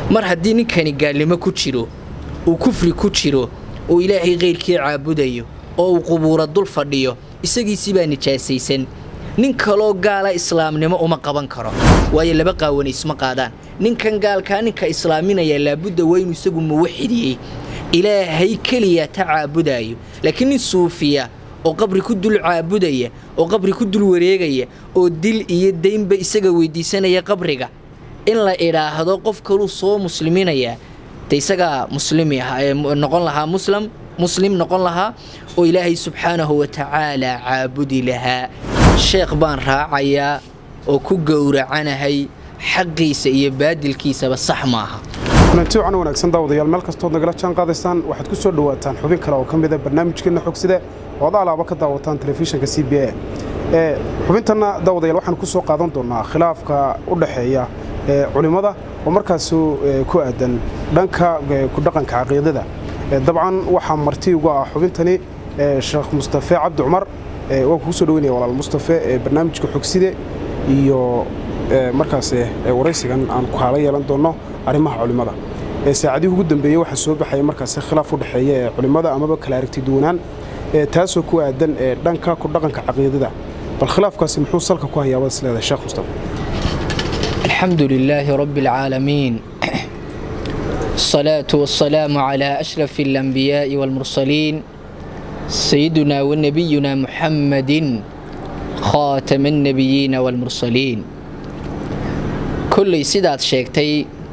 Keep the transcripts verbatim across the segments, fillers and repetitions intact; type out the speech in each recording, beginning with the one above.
mar haddii ninkani gaalnimo ku jiro uu kufri ku jiro oo ilaahay qeyrkii caabudayo oo uu qubuura dul fadhiyo isagiisii baa nijaasaysan nin kaloo gaala islaamnimo uma qaban karo waayo laba qaawan isma qaadaan ninkan gaalka ninka islaaminaya laabudda waynu isagu muwaxidiyay ilaahay kaliya tacaabudayo laakiin nin suufiya oo qabri ku dul caabudaya oo qabri ku dul wareegaya oo dil iyo deynba isaga weydiisanaya qabriga in la ilaahdo qof kale soo musliminaya taysaga muslimi ah noqon lahaa muslim muslim noqon lahaa oo ilaahay subhanahu wa ta'ala caabudi lahaa sheekh baan raacaya oo ku gowracanahay xaqiisa iyo baadilkiisaba sax maaha kulanti waxaan wanaagsan daawadayaal meel kastood nagala jaan qaadaysaan waxaad ku soo dhawaataan xubin kale oo ka mid ah barnaamijkeena xogsida oo alaaba ka daawataan telefishinka C B A ee xubintana daawadayaal waxaan ku soo qaadan doonaa khilaafka u dhaxeeya ee culimada oo markaas ku aadan dhanka ku dhaqanka caqiidada dabcan waxa marti ugu ah xubintani Sheekh Mustafa Cabdi Umar oo ku soo dhaweynaya walaal Mustafa ee barnaamijka xogsida iyo markaas waraysigan aan ku hala yeelan doono arimaha culimada ee saacadii ugu dambeeyay waxa soo baxay markaas khilaaf u dhaxeeya ee culimada amaba kala aragti duwanaan ee taasoo ku aadan ee dhanka ku dhaqanka caqiidada bal khilaafkaasi muxuu salka ku hayaa wasleeda Sheekh Mustafa alhamdulillahi rabbil alamin الصلاة والسلام على أشرف الأنبياء والمرسلين سيدنا ونبينا محمد خاتم النبيين والمرسلين كل سيدات شيكتي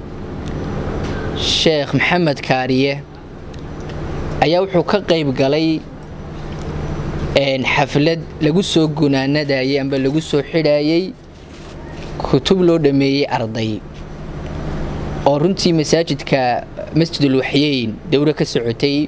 الشيخ محمد كارية ayaa wuxuu ka qayb galay een xaflad lagu soo gunaanadayay amba lagu soo xidhaayay kutub loo dhameeyay arday oo runtii masaajidka masjidul waxyeyn dawra ka socotay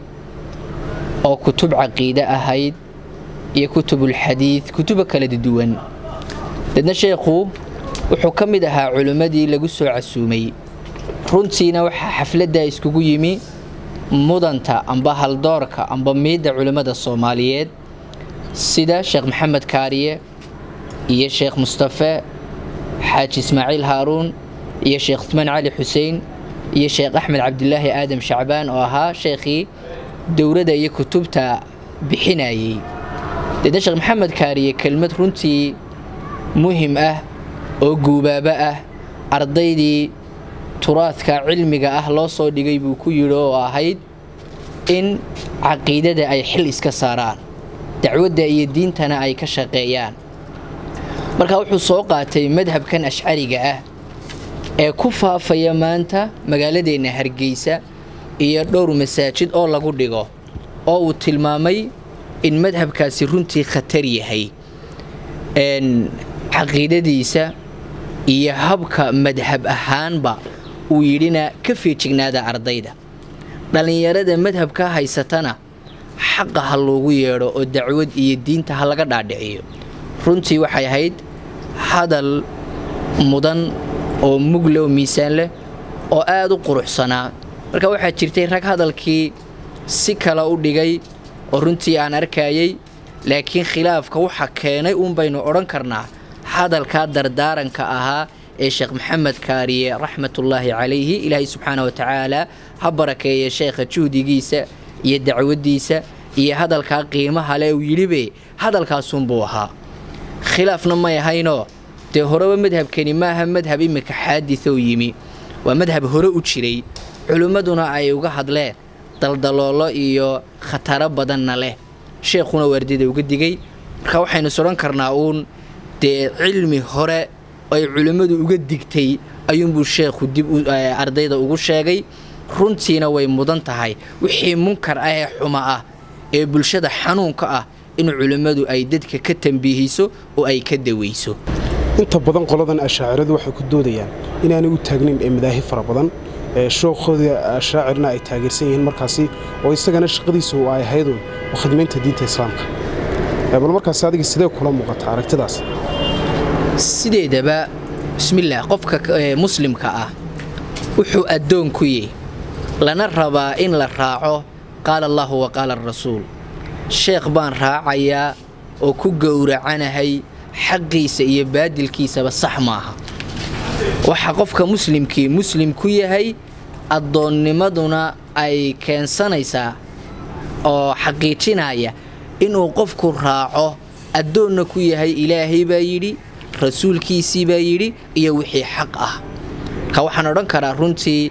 oo kutub caqiida ahayd iyo kutubul xadiis kutub kala duwan dadna sheekhu wuxuu ka mid ahaa culimadii lagu soo casuumay runtiina waxa xafladda iskugu yimi mudanta amba haldoorka amba meeda culimada Soomaaliyeed sida Sheekh Maxamed Kaariye iyo Sheekh Mustafa Xaaji Ismaaciil Haaruun iyo Sheekh Uthman Ali Hussein iyo Sheekh Ahmed Abdullaahi Aadam Shacbaan oo ahaa sheekhi dawladda iyo kutubta bixinayay dadna Sheekh Maxamed Kaariye kelmad runtii muhiim ah oo guubaaba ah ardaydii turaadka cilmiga ah loo soo dhigay buu ku yiri oo ahayd in caqiidada ay xil iska saaraan dacwadda iyo diintana ay ka shaqeeyaan marka wuxuu soo qaatay madhabkan ashcariga ah ee ku faafaya maanta magaaladeena Hargeysa iyo dhowr masaajid oo lagu dhigo oo uu tilmaamay in madhabkaasi runtii khatar yahay een caqiidadiisa iyo habka madhab ahaanba uu yidhina ka feejignaada ardayda dhalinyarada madhabka haysatana xaq ah loogu yeero oo dacwad iyo diinta ha laga dhaadhiciyo runtii waxay ahayd hadal mudan oo muglo miisaan leh oo aad u quruxsanaa marka waxa jirtay rag hadalkii si kala u dhigay oo runtii aan arkayay laakiin khilaafka waxa keenay uun baynu oran karnaa hadalka dardaaranka ahaa ee Sheekh Maxamed Kaariye rahmatullahi alayhi ilaahay subhanahu wa ta'ala ha barakeeyo sheekha juhdigiisa iyo dacwadiisa iyo hadalka qiimaha leh uu yiribe hadalkaas uun buu ahaa khilaafna ma yahayno te horaba madhabkani maaha madhab imika xaadith oo yimi waa madhab hore u jiray culimaduna ay uga hadleen daldaloolo iyo khataro badanna leh sheekhuna wardida uga digay marka waxaynu soran karnaa uun de cilmi hore ay culimadu uga digtay ayuunbuu sheekhu dib ardayda ugu sheegay runtiina way mudan tahay wixii munkar ah ee xuma ah ee bulshada xanuunka ah in culimadu ay dadka ka tanbiihiso oo ay ka daweyso inta badan qoladan ashaaciradu waxay ku doodayaan inaanay u taagnin ee madaahib fara badan ee shookhooda ashaacirna ay taageersan yihiin markaasi oo isagana shaqadiisu ay ahayd oo khidmeynta diinta islaamka bal markaas adiga sidee kula muuqata aragtidaas sideedaba bismillaah qofka muslimka ah wuxuu adoon ku yahay lana rabaa in la raaco qaala Allah wa qaala rasuul sheekh baan raacaya oo ku gowracanahay xaqiisa iyo baadilkiisaba sax maaha waxa qofka muslimkii muslim ku yahay addoonnimaduna ay keensanaysaa oo xaqiijinaya inuu qofku raaco addoonna ku yahay ilaahay baa yidhi rasuulkiisii baa yidhi iyo wixii xaq ah ka waxaan odhan karaa runtii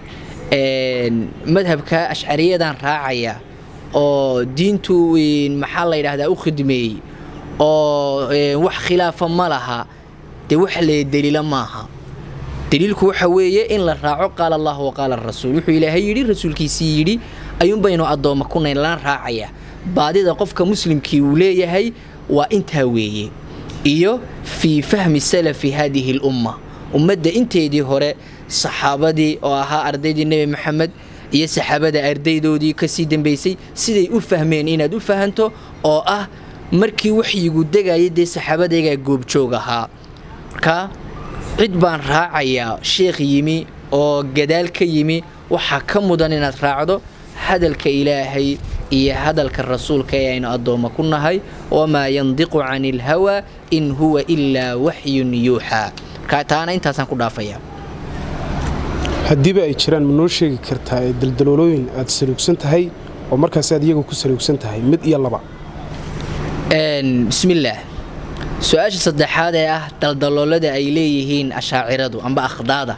madhabka ashcariyadan raacaya oo diintu maxaa la yidhaahdaa u khidmeeyey oo wax khilaafa ma laha dee wax lee daliila maaha daliilku waxa weeye in la raaco qaala allah wa qaala rasuul wuxuu ilaahay yidhi rasuulkiisii yidhi ayuun baynu addoomma ku nayn laan raacaya baadida qofka muslimkii uu leeyahay waa intaa weeye iyo fii fahmi salafi haadihi lumma ummadda inteedii hore saxaabadii oo ahaa ardaydii nebi maxamed iyo saxaabada ardaydoodii kasii dambaysay siday u fahmeen inaad u fahanto oo ah markii waxyigu degayay dee saxaabadaygaa goobjoog ahaa marka cid baan raacayaa sheekh yimi oo gadaal ka yimi waxaa ka mudan inaad raacdo hadalka ilaahay iyo hadalka rasuulka ee aynu addoomma ku nahay wamaa yandiqu cani ilhawaa in huwa ilaa waxyun yuuxaa marka taana intaasaan ku dhaafayaa haddiiba ay jiraan ma noo sheegi kartaa ee daldaloolooyin aad saluugsan tahay oo markaas aad iyagu ku saluugsan tahay mid iyo laba bismillaah su-aasha saddexaad ee ah daldaloolada ay leeyihiin ashaaciradu amba akhdaada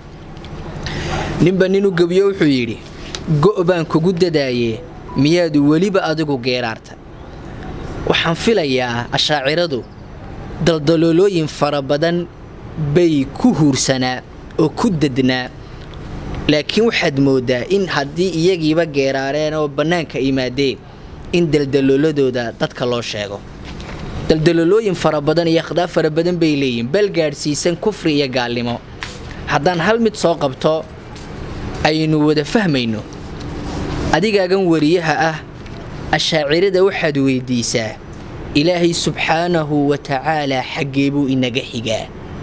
ninba nin u gebiyo wuxuu yidhi go' baan kugu dadaaye miyaad weliba adigu geeraarta waxaan filayaa ashaaciradu daldaloolooyin fara badan bay ku huursanaa oo ku dadnaa laakiin waxaad mooddaa in haddii iyagiiba geeraareen oo bannaanka yimaadeen in daldalooladooda dadka loo sheego daldaloolooyin fara badan iyo akhdaaf fara badan bay leeyihin bal gaadhsiisan kufri iyo gaalnimo haddaan hal mid soo qabto aynu wada fahmayno adigaagan wariyaha ah ashaacirada waxaad weydiisaa ilaahay subxaanahu wa tacaalaa xaggee buu inaga xigaa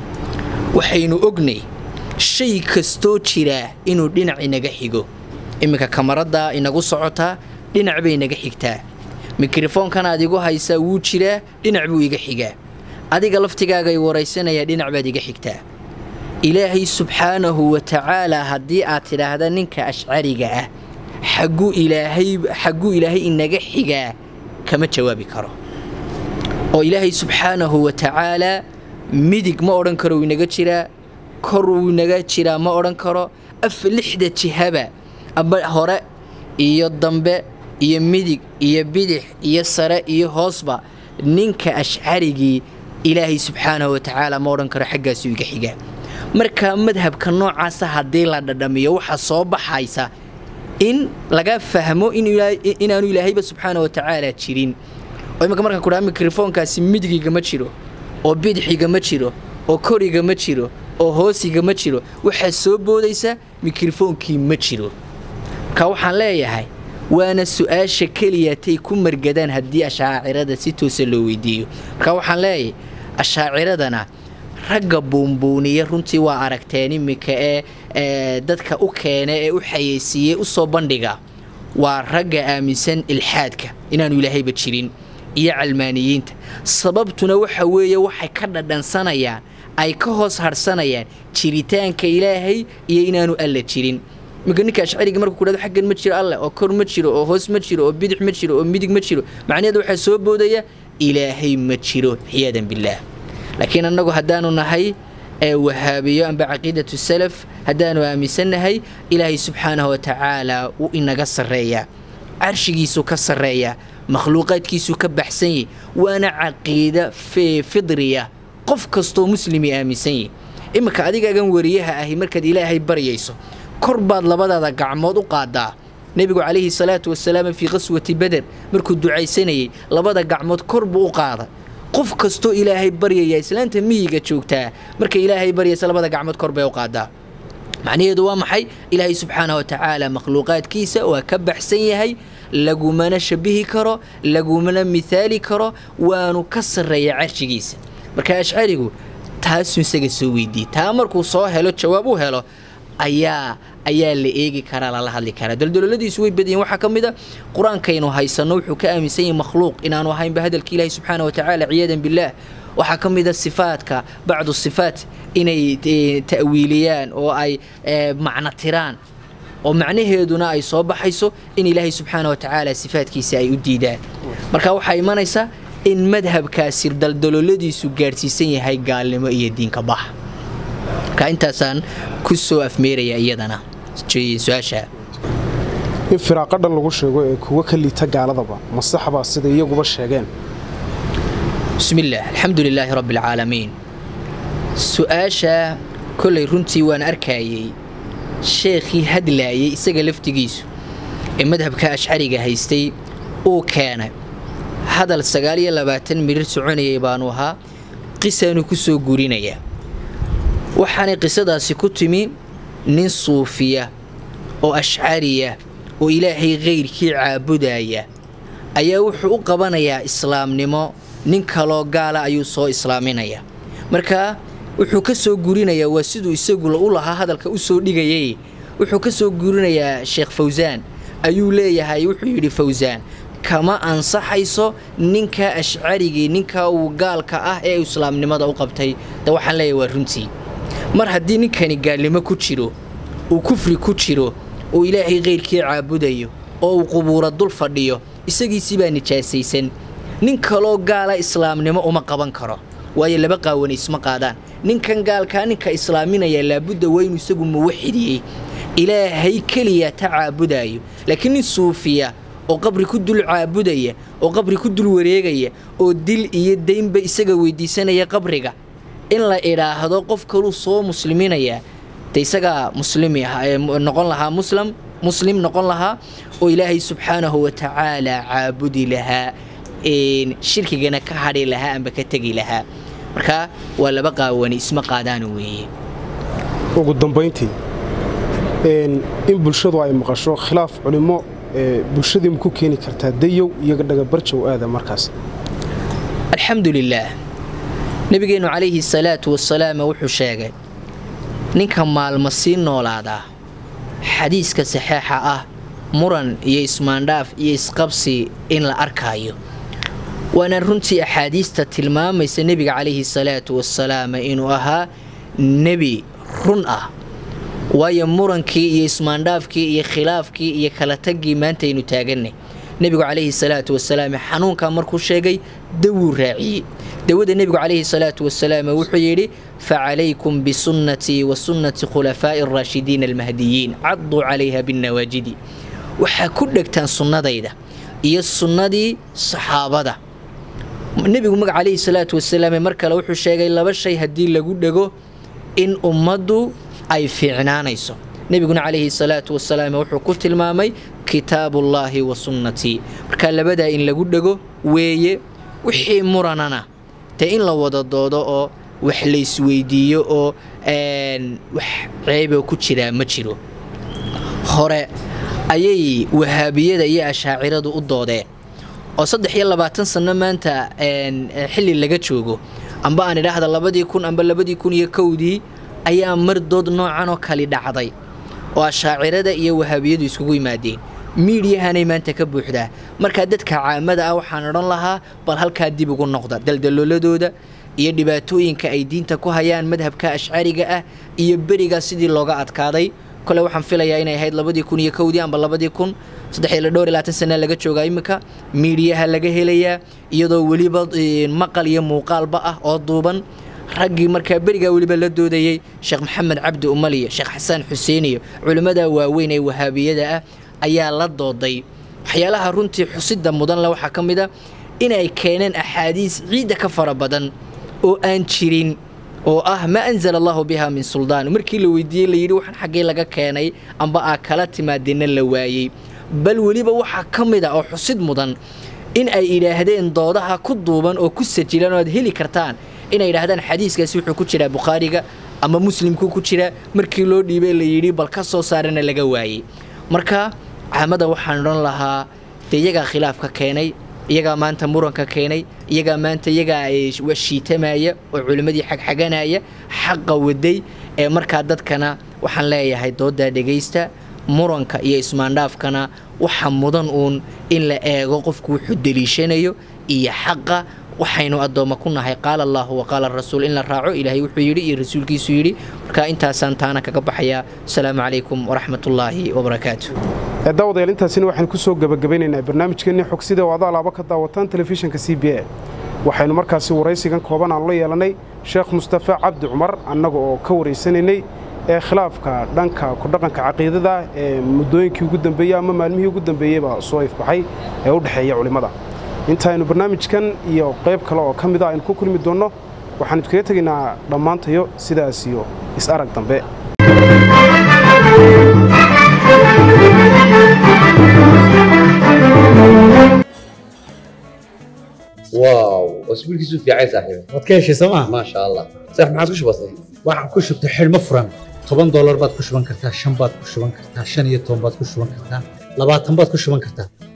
waxaynu ognay shay kastoo jiraa inuu dhinac inaga xigo iminka kamaraddaa inagu socotaa dhinac bay inaga xigtaa mikrofonkanaad igu haysaa wuu jiraa dhinac buu iga xigaa adiga laftigaagay waraysanayaa dhinac baad iga xigtaa ilaahay subxaanahu wa tacaalaa haddii aad tidhaahda ninka ashcariga ah xagguu ilaahay xagguu ilaahay inaga xigaa kama jawaabi karo oo ilaahay subxaanahu wa tacaalaa midig ma odhan karo wuu inaga jiraa kor wuu inaga jiraa ma odhan karo af lixda jihaba aba hore iyo dambe iyo midig iyo bidix iyo sare iyo hoosba ninka ashcarigii ilaahay subxaanahu wa tacaala ma odhan karo xaggaasuu iga xigaa marka madhabka noocaasa haddii la dhadhamiyo waxaa soo baxaysa in laga fahmo inaanu ilaahayba subxaana wa tacaala jirin oo imika markaan kudhaha mikrofoonkaasi midigiga ma jiro oo bidixiga ma jiro oo koriga ma jiro oo hoosiga ma jiro waxaa soo boodaysa mikrofoonkii ma jiro marka waxaan leeyahay waana su-aasha keliyatay ku margadaan haddii ashaacirada si toosa loo weydiiyo marka waxaan leeyahay ashaaciradana ragga buunbuuniya runtii waa aragteen iminka ee dadka u keena ee u xayeysiiyey u soo bandhiga waa ragga aaminsan ilxaadka inaanu ilaahayba jirin iyo calmaaniyiinta sababtuna waxa weeye waxay ka dhadhansanayaan ay ka hoos harsanayaan jiritaanka ilaahay iyo inaanu alla jirin iminka ninka ashcariga markuu ku dhahdo xaggan ma jiro alle oo kor ma jiro oo hoos ma jiro oo bidix ma jiro oo midig ma jiro macnaheedu waxaa soo boodaya ilaahay ma jiro xiyaadan billaah laakiin annagu haddaanu nahay ee wahaabiyo amba caqiidatu salaf haddaanu aaminsannahay ilaahay subxaanahu wa tacaala wuu inaga sarreeyaa carshigiisuu ka sarreeyaa makhluuqaadkiisuu ka baxsan yahy waana caqiida fidriya qof kastoo muslimi aaminsan yahy iminka adigaagan wariyaha ahi markaad ilaahay baryayso kor baad labadaada gacmood u qaadaa nebigu calayhi salaatu wasalaam fii qaswati beder markuu ducaysanayey labada gacmood kor buu u qaada qof kastoo ilaahay baryaya islaanta miyiga joogtaa markay ilaahay baryaysa labada gacmood kor bay u qaadaa macnaheedu waa maxay ilaahay subxaanahu wa tacaala makhluuqaadkiisa waa ka baxsan yahay lagumana shabihi karo lagumana mithaali karo waanu ka sarreeya carshigiisa marka ashcarigu taasuu isaga soo weydiiyey taa markuu soo helo jawaab u helo ayaa ayaa la eegi karaa lala hadli karaa daldaloladiisu way badiyeen waxaa ka mid a qur-aankaynu haysanno wuxuu ka aaminsan yahay makhluuq inaanu ahaynba hadalka ilaahi subxaana wa tacaala ciyaadan billaah waxaa ka mid a sifaadka bacdu sifaat inay ta'wiiliyaan oo ay macno tiraan oo macnaheeduna ay soo baxayso in ilaahay subxaanahu wa tacaala sifaadkiisa ay u diidaan marka waxay imanaysaa in madhabkaasi daldaloladiisu gaarsiisan yahay gaalnimo iyo diinka bax ka intaasaan ku soo afmeeraya iyadana su'aasha in firaaqada lagu sheego ee kuwa ka liita gaaladaba masaxba sida iyaguba sheegeen bismillaah alxamdulilaahi rabbil caalamiin su'aasha kulay runtii waan arkayay sheekhi hadlaayay isaga laftigiisu ee madhabka ashcariga haystay oo keenay hadal sagaal iyo labaatan mirir soconayay baanu ahaa qisaanu ku soo guurinaya waxaanay qisadaasi ku timi nin suufiya oo ashcariya oo ilaahay qeyrkii caabudaya ayaa wuxuu u qabanayaa islaamnimo nin kaloo gaala ayuu soo islaaminaya marka wuxuu ka soo guurinayaa waa siduu isagu u lahaa hadalka u soo dhigayay wuxuu ka soo guurinayaa sheekh Fawzaan ayuu leeyahay wuxuu yiri Fawzaan kama ansaxayso ninka ashcariga ninka uu gaalka ah ee islaamnimada u qabtay da waxaan leeyahay waa runtii mar haddii ninkani gaalnimo ku jiro uu kufri ku jiro oo ilaahay qeyrkii caabudayo oo uu qubuura dul fadhiyo isagiisii baa nijaasaysan nin kaloo gaala islaamnimo uma qaban karo waayo laba qaawani isma qaadaan ninkan gaalka ninka islaaminaya laabudda waynu isagu muwaxidiyay ilaahay kaliya tacaabudayo laakiin nin suufiya oo qabri ku dul caabudaya oo qabri ku dul wareegaya oo dil iyo deynba isaga weydiisanaya qabriga in la ilaahdo qof kale soo musliminaya taysaga muslimi ah noqon lahaa muslim muslim noqon lahaa oo ilaahay subxaanahu wa ta'ala caabudi lahaa in shirkigana ka hadhi lahaa amba ka tagi lahaa marka waa laba qaawani isma qaadaan weeye ugu dambeyntii in in bulshadu ay maqasho khilaaf culimo bulshadu ku keeni kartaa dayow iyaga dhaga barjow aada markaas alxamdulillaah nabigeenu calayhi salaatu wassalaam wuxuu sheegay ninka maalmo sii noolaada xadiiska saxiixa ah muran iyo ismaandhaaf iyo isqabsi in la arkayo وانا runtii axaadiista tilmaamaysa nabiga calayhi salaatu wassalaam inuu ahaa nabi run ah waayo murankii iyo ismaandhaafkii iyo khilaafkii iyo kala tagii maanta aynu taaganay nabigu calayhi salaatu wassalaam xanuunka markuu sheegay dawu raaciyay dawada nabigu calayhi salaatu wassalaam wuxuu yiri fa'alaykum bi sunnati wa sunnati khulafaa'i ar-raashidiin al-mahdiyyin addu 'alayha bin nawajidi waxa ku dhagtaan sunnadayda iyo sunnadii saxaabada nabigu magac calayhi salaatu wassalaam markale wuxuu sheegay laba shay hadii lagu dhago in ummadu ay fiicnaanayso nabiguna calayhi salaatu wassalaam wuxuu ku tilmaamay kitaabullaahi wa sunnati marka labada in lagu dhago weeye wixii muranana ta in la wada doodo oo wax la isweydiiyo oo een wax ceeb ku jira ma jiro hore ayay wahaabiyada iyo ashaaciradu u doodeen oo saddex iyo labaatan sano maanta een xilli laga joogo amba aan idhaahdo labadii kun amba labadii kun iyo kowdii ayaa mar dood noocan oo kale dhacday oo ashaacirada iyo wahaabiyadu isugu yimaadeen miidiyahanay maanta ka buuxdaa marka dadka caamada ah waxaan oran lahaa bal halka dib ugu noqda daldaloladooda iyo dhibaatooyinka ay diinta ku hayaan madhabka ashcariga ah iyo bariga sidii looga adkaaday kale waxaan filayaa inay ahayd labadii kun iyo kowdii amba labadii kun saddex iyo labaatan sano laga joogaa imika miidiyaha laga helayaa iyadoo waliba maqal iyo muuqaalba ah oo duuban ragii marka bariga waliba la doodayay sheekh maxamed cabdi umaliya sheekh xasan xuseen iyo culimada waaweyn ee wahaabiyada ah ayaa la dooday waxyaalaha runtii xusida mudan la waxa kamida inay keeneen axaadiis ciida ka fara badan oo aan jirin oo ah ma anzal Allah biha min suldan markii la weydiiyay la yiri waxan xagee laga keenay amba aa kala timaadina la waayay bal waliba waxa kamida oo xusid mudan in ay ilaahdeen doodaha ku duuban oo ku sajilan oo heli kartaan inay yiraahdaan xadiiskaasi wuxuu ku jira Bukhariga ama Muslimku ku jira markii loo dhiibay la yiri bal ka soo saarana laga waayay marka caamada waxaan oran lahaa iyaga khilaafka keenay iyaga maanta muranka keenay iyaga maanta iyaga ay washiitamaya oo culimadii xaq xaganaya xaq waday ee marka dadkana waxaan leeyahay dooda dhageysta muranka iyo ismaandhaafkana waxa mudan uun in la eego qofku wuxuu daliishanayo iyo xaqa waxaynu addooma ku nahay qaala allahu wa qaala rasuul in la raaco ilaahay wuxuu yidhi iyo rasuulkiisu yidhi marka intaasaan taana kaga baxayaa asalaamu calaykum waraxmatullaahi wabarakaatu daawadayaal intaasina waxaan ku soo gabagabeynaynaa barnaamijkeennii xogsida oo adaa laaba ka daawataan telefishinka c b a waxaynu markaasi waraysigan kooban aan la yeelanay sheekh mustafa cabdi cumar annaga oo ka waraysanaynay ee khilaafka dhanka ku dhaqanka caqiidada ee muddooyinkii ugu dambeeyey ama maalmihii ugu dambeeyeyba soo ifbaxay ee u dhexeeya culimmada intaaynu barnaamijkan iyo qayb kale oo ka mida aynu ku kulmi doonno waxaan idkaga tegaynaa dhammaantayo sidaas iyo is-arag dambe واو اسبوع كيسو في عايز صاحبي waad ka heshay sooma ما شاء الله صح ما عادش بسيط waxaan ku shubtay xidhmo furan toban dollar baad ku shuban kartaa shan baad ku shuban kartaa shan iyo toban baad ku shuban kartaa labaatan baad ku shuban kartaa